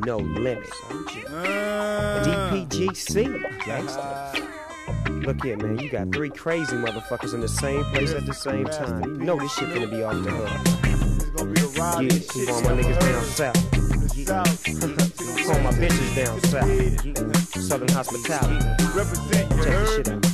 No Limit. DPGC, gangsta. Look here, man, you got three crazy motherfuckers in the same place at the same time. You know this shit gonna be off the hook. Yeah, keep all my niggas down south. All my bitches down south. Southern hospitality. Check this shit out.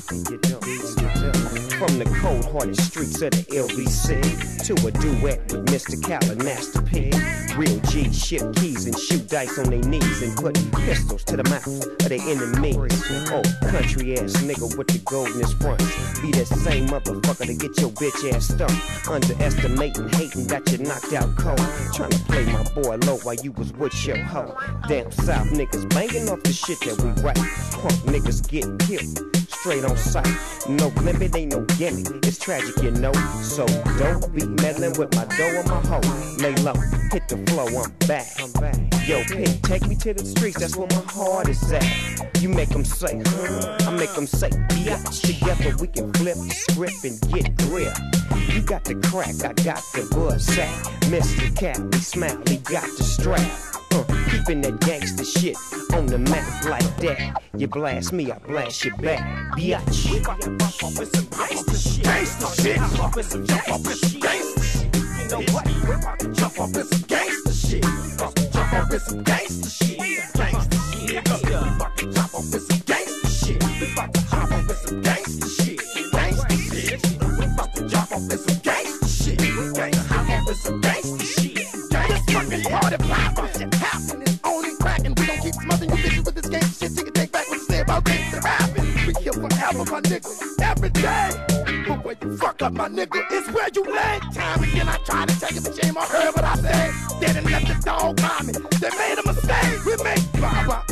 From the cold-hearted streets of the LBC to a duet with Mr. Cal and Master P. Real G shift keys and shoot dice on their knees and put pistols to the mouth of their enemies. Oh, country ass nigga with the goldenest fronts. Be that same motherfucker to get your bitch ass stumped. Underestimating, hating, got you knocked out cold. Trying to play my boy low while you was with your hoe. Down south niggas banging off the shit that we write. Punk niggas getting killed. Straight on sight, no limit, ain't no gimmick. It's tragic, you know. So don't be meddling with my dough or my hoe. Lay low, hit the flow, I'm back. Yo, Pink, take me to the streets, that's where my heart is at. You make them say, I make them say, biatch. Together we can flip the script and get grip. You got the crack, I got the buzz sack. Mr. Cali, Smiley got the strap. Keeping that gangster shit on the map like that. You blast me, I blast you back, biatch. We bout to bump up with some gangster shit. Gangster shit. Jump up with some gangster shit. You know what? We bout to jump up with some gangster shit. Jump up with some gangster shit. Gangster shit. We bout to jump up with some gangster shit. We bout to hop up with some gangster shit. Gangster shit. We bout to jump up with some gangster shit. We bout to hop up with some gangster shit. This fucking party popper shit happen. It's only cracking. We gon' keep smothering you bitches with this gangster shit. You can take back what you say about gangster rapping. We here forever, my nigga. Every day. But where you fuck up, my nigga, is where you lay. Time again, I try to take it, but shame I heard what I said. They didn't let the dog buy me. They made a mistake. We make baba.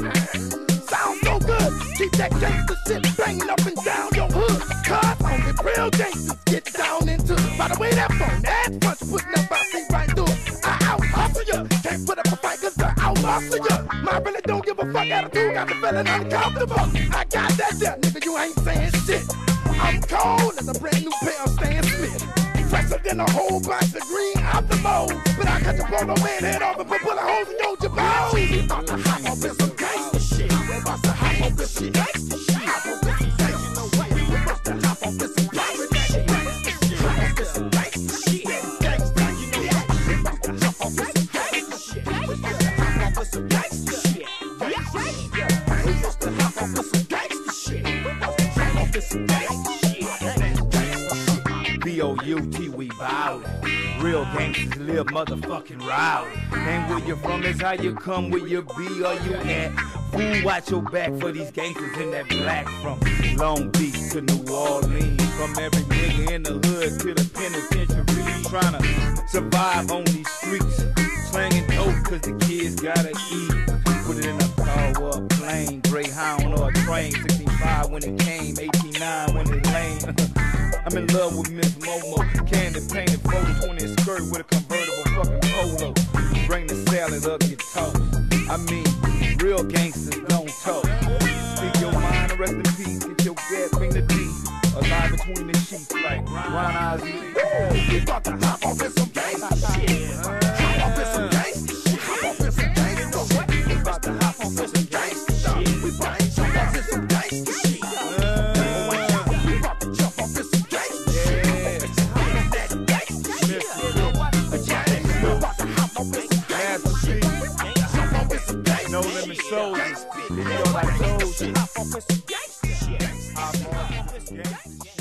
Sound so good. Keep that gangster shit banging up and down your hood. Cause only real gangsters get down into. By the way, that phone, that punch putting up, I see right through. I out hustle ya. Can't put up a fight cause I out hustle ya. My really don't give a fuck attitude. Got the feeling uncomfortable. I got that there, nigga, you ain't saying shit. I'm cold as a brand new pair of Stan Smith. Fresher than a whole box of green out the mold. But I cut your polo man head off and put bullet holes in your jabot. We bout to hop up in some gangster shit. We bout to hop up in some gangster shit. Hop up in some gangster shit. We bout to hop up in some gangster shit. Hop up in some gangster shit. Gangsta, you know that. We bout to hop up in some gangster shit. We bout to hop up in some gangster shit. We bout to hop up in some gangster shit. We bout to hop up in some gangster shit. B-O-U-T, we bowin'. Real gangsters live motherfucking rowdy. And where you from is how you come, where you be or you at. Fool, watch your back for these gangsters in that black. From Long Beach to New Orleans, from every nigga in the hood to the penitentiary. Tryna survive on these streets, slanging dope cause the kids gotta eat. Put it in a car or a plane, Greyhound or a train. 65 when it came, 89 when it lame. I'm in love with Miss Momo, candy painted photos on his skirt with a convertible fucking polo. Bring the salad up your toast. I mean, real gangsters don't talk. Speak your mind, rest in peace. Get your bed, bring the D. Alive between the sheets like Ron Ozzy. We bout to hop off in some gangsta shit. Hop off in some gangsta shit. Hop off in some gangsta shit. We bout to hop off in some gangsta shit. We bout to jump off in some gangsta shit. We bout to jump off in some gangsta shit. No Limit Soldiers. You know, like those.